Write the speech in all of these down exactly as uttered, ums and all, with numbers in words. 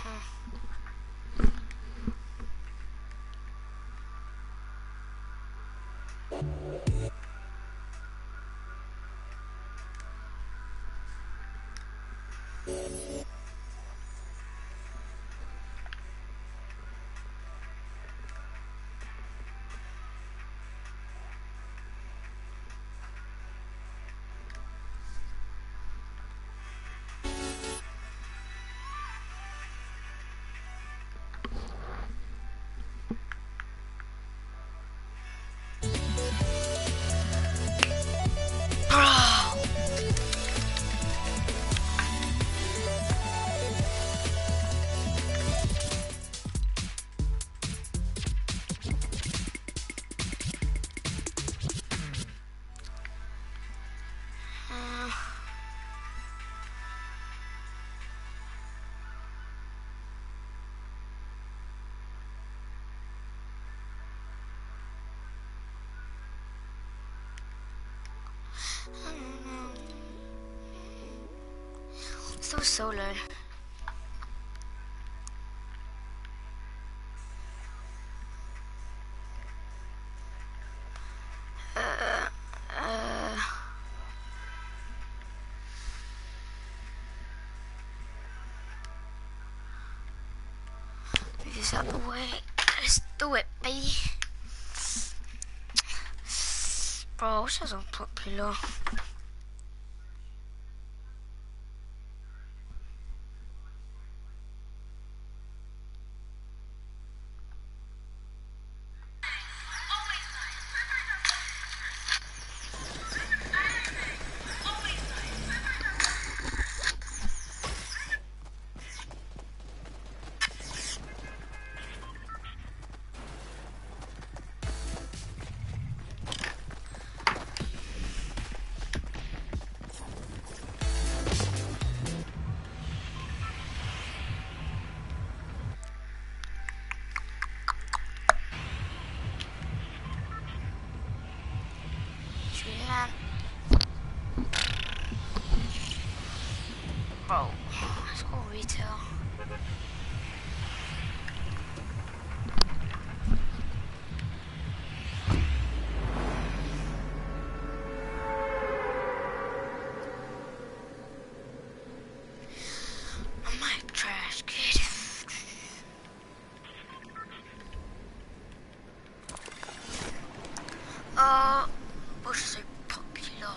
Still solo. Uh, uh, move this out the way. Let's do it, baby. Bro, this is unpopular. Bro, let's go retail. I might trash, kid. Uh, Bush is so popular.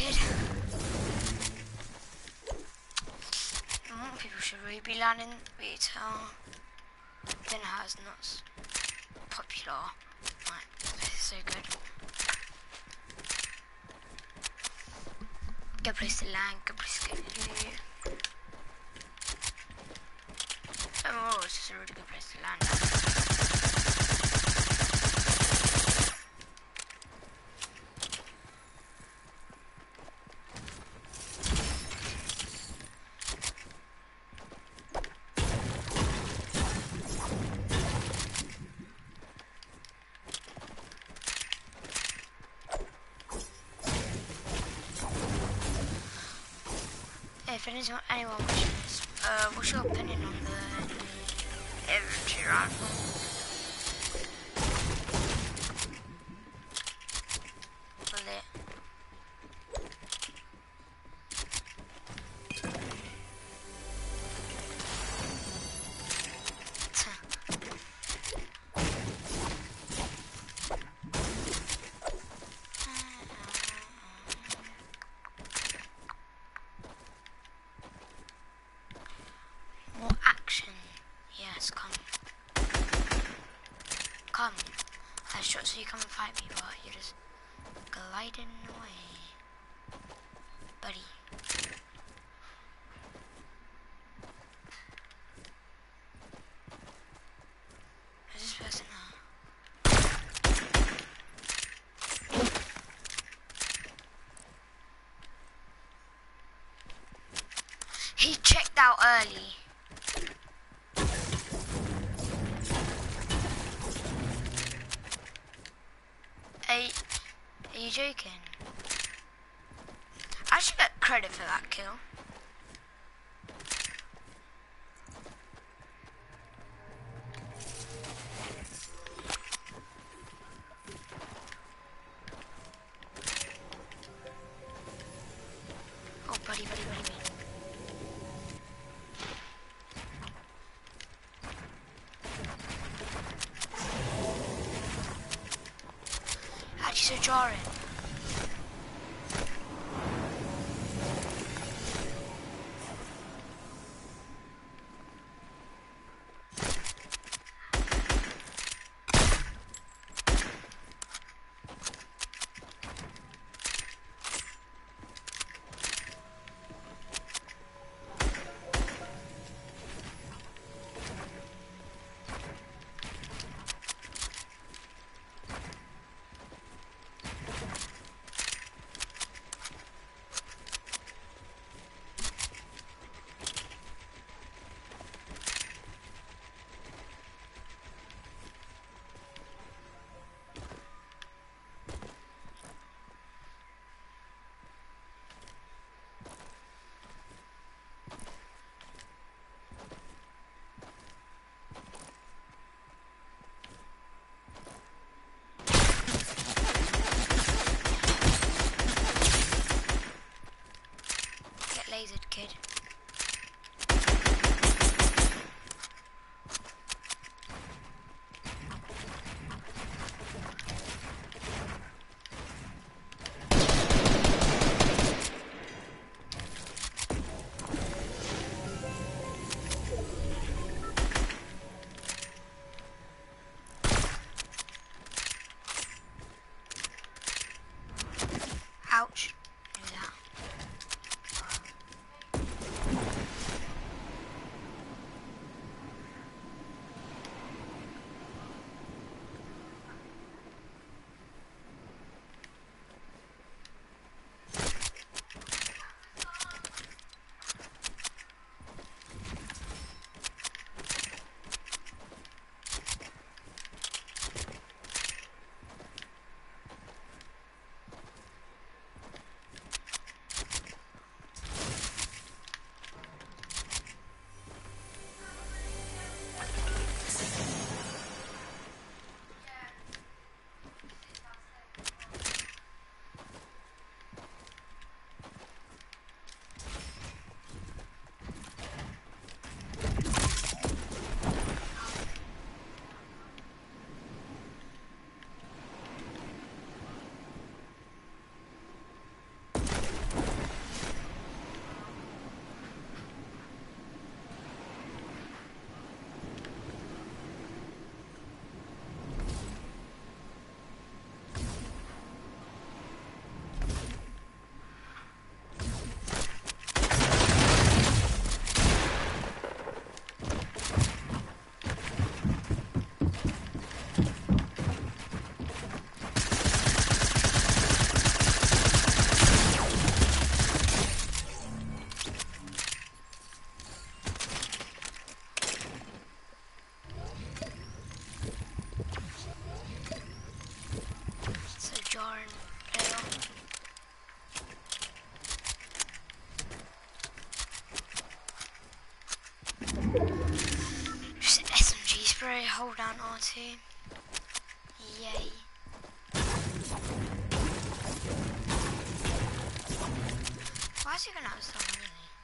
kid. More people should really be learning retail. Then how it's not s- popular. Like, it's so good. Good place to land, good place to get loot. Overall, it's just a really good place to land at. If anyone, anyone watching this, uh, what's your opinion on the infantry rifle? Bullet. More action. Yes, come. Come. I shot so you come and fight me, but you're just gliding away. Buddy. Who's this person now? He checked out early. Are you, are you joking? I should get credit for that kill. Oh, buddy, buddy, buddy, buddy. Actually, so jarring. hold down R two. Yay. Why is he gonna have someone in here?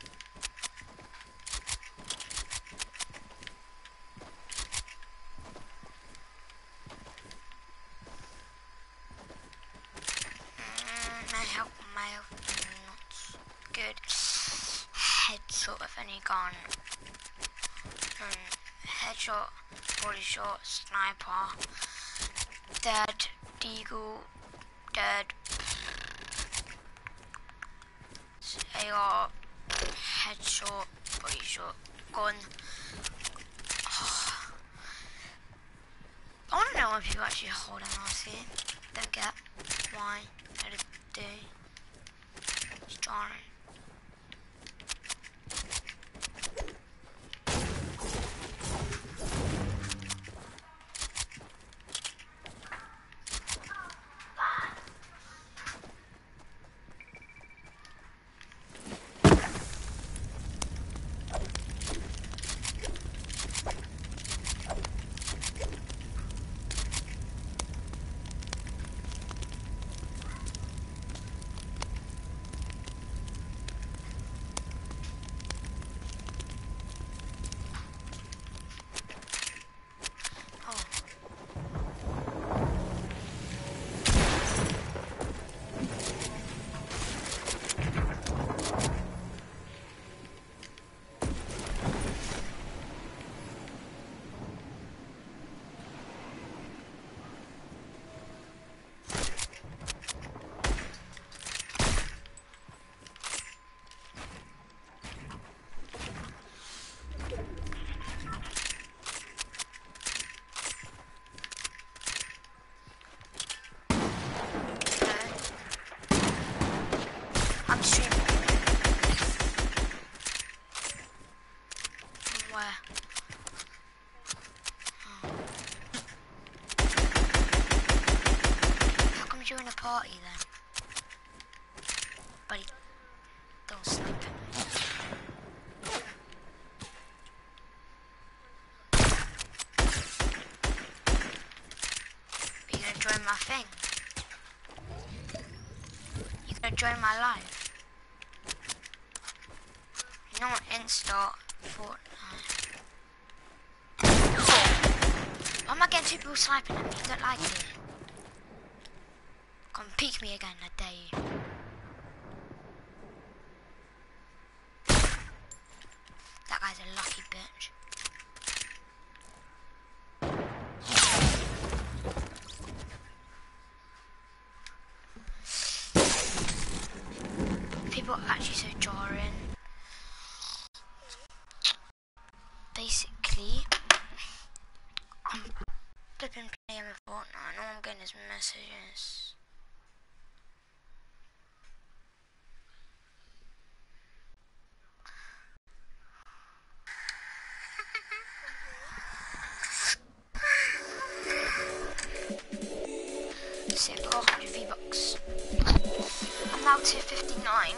Mm, my health, my health is not good. Headshot of any gun. Um, headshot, body shot, sniper, dead, deagle, dead, A R, headshot, body shot, gun. Oh. I want to know when people actually hold an R C. Don't get why, how to do. It's jarring. I'm streaming. Where? Oh. How come you're in a party then? Buddy, don't snipe him. Are you gonna join my thing? You gonna join my live? You know what? Insta Fortnite. Why am I getting two people sniping at me? I don't like it. Come peek me again, I dare you. That guy's a lucky bitch. People are actually so jarring. Basically, I'm flipping playing with Fortnite and all I'm getting is messages. So I've got one hundred V-Bucks. I'm now tier fifty-nine.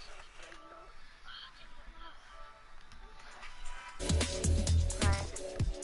Right.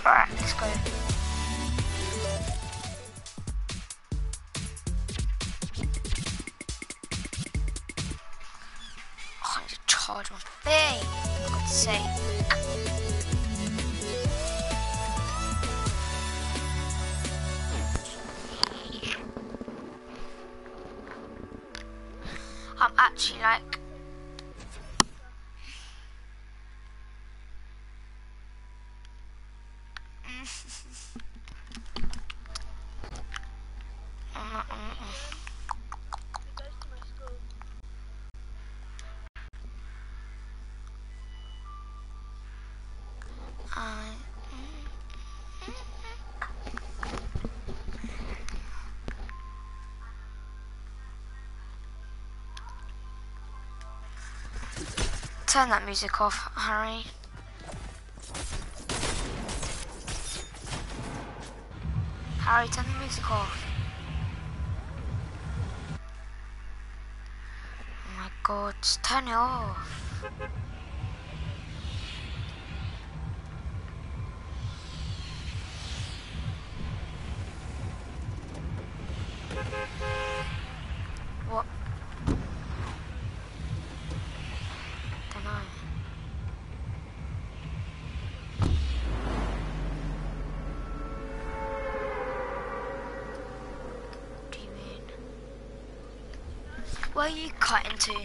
Alright, let's go. Oh, I need to charge my thing. For God's sake. I'm actually like I turn that music off, Harry. Harry, turn the music off. Oh my God, just turn it off. What? Don't know. What do you mean? Where are you cutting to?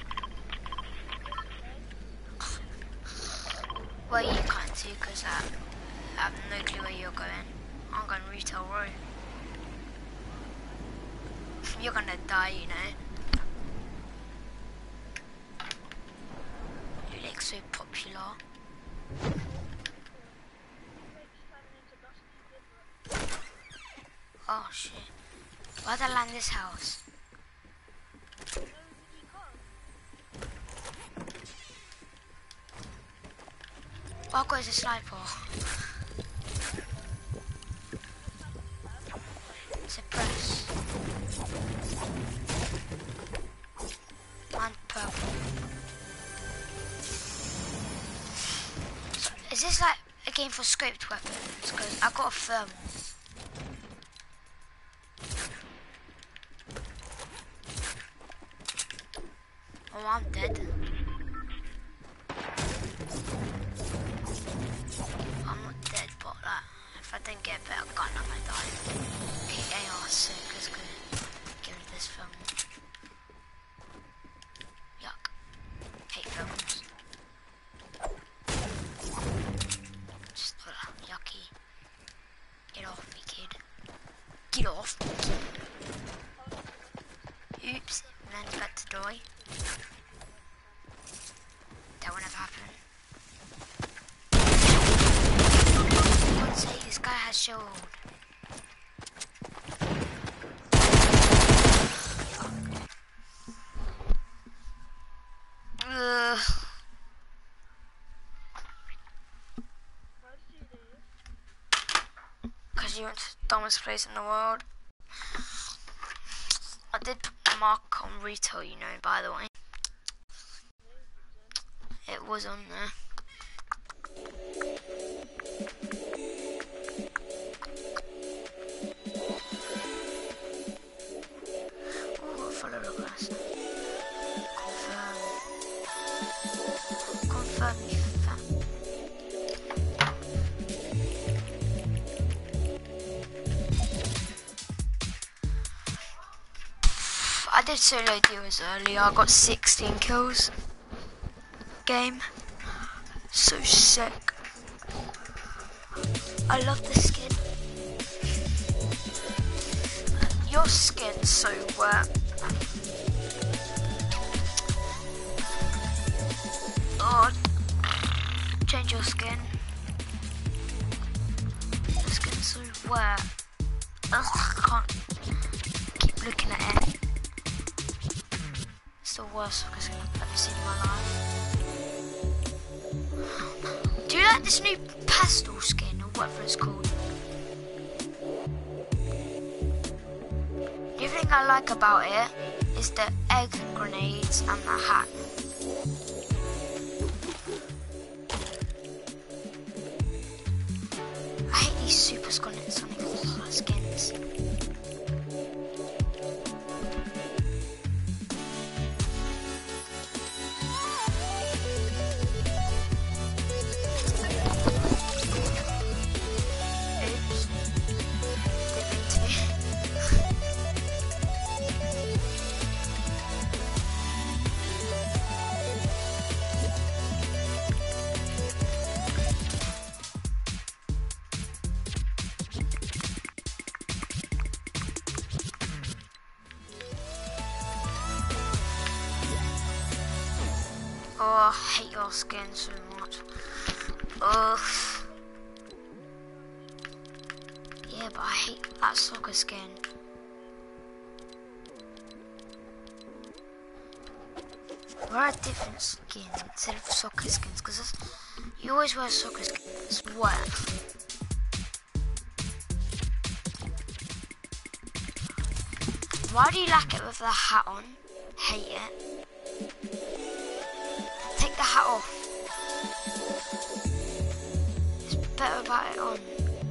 Where are you cutting to? Because I, I have no clue where you're going. I'm going Retail Row. You're gonna die, you know. You're like so popular. Oh shit. Why'd I land this house? Oh, I've got a sniper. Suppress. And purple. So, is this like a game for scoped weapons? Because I got a thermal. Oh, I'm dead. I'm not dead, but like, if I didn't get a better gun, I might die. Okay, A R sick, let's go. Give me this film. Yuck. Hate films. Just uh, yucky. Get off me, kid. Get off me, kid. Oops, man's about to die. That won't ever happen. For God's sake, this guy has shield. Ugh. Because you went to the dumbest place in the world. I did put a mark on Retail, you know, by the way. It was on there. Oh, follow the glass. Confirm. Confirm you found. I did solo duos earlier. I got sixteen kills. Game. So sick. I love the skin. Your skin's so wet. Oh, change your skin. Your skin's so wet. Ugh, I can't keep looking at it. It's the worst fucking skin I've ever seen in my life. Do you like this new pastel skin or whatever it's called? The only thing I like about it is the egg grenades and the hat. Oh, I hate your skin so much. Ugh. Yeah, but I hate that soccer skin. Wear a different skin instead of soccer skins, because you always wear soccer skins. What? Why do you like it with the hat on? Hate it. Take the hat off. It's better about it on.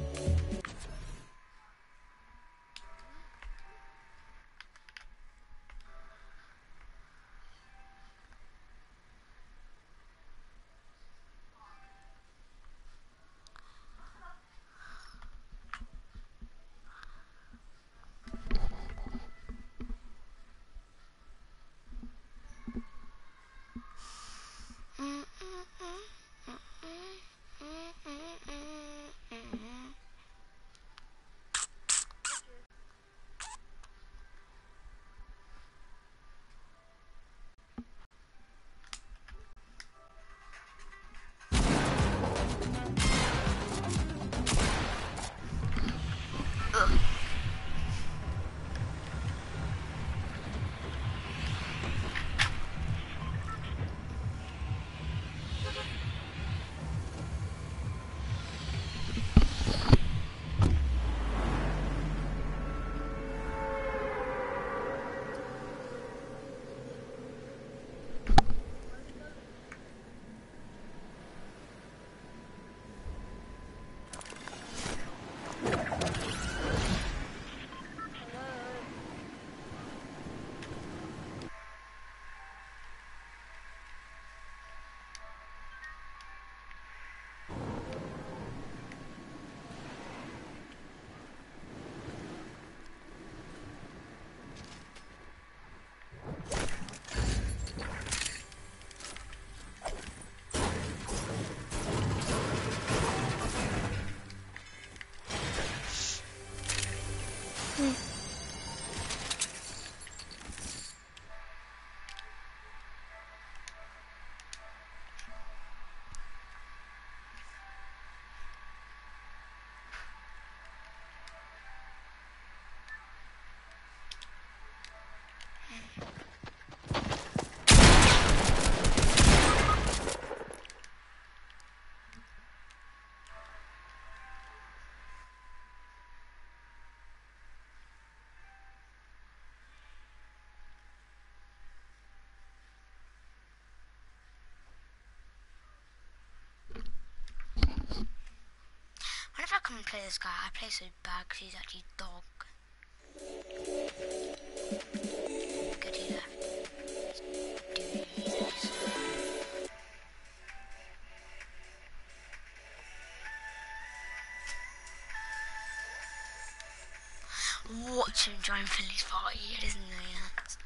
Whenever I come and play this guy, I play so bad because he's actually dog. Good, he left. Watch him join Philly's party, it isn't it?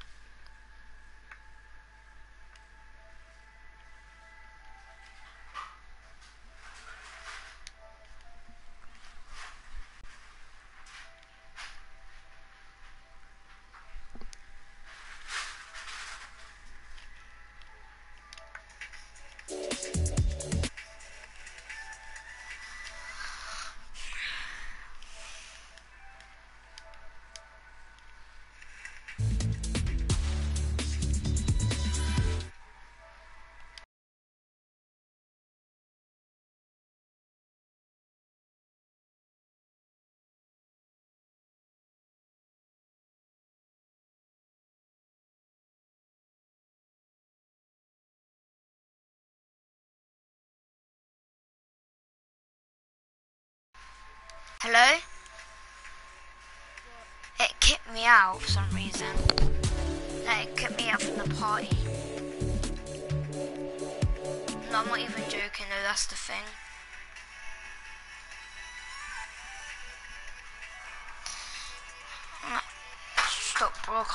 Hello? It kicked me out for some reason. Like, it kicked me out from the party. No, I'm not even joking though, that's the thing. Stop broadcasting.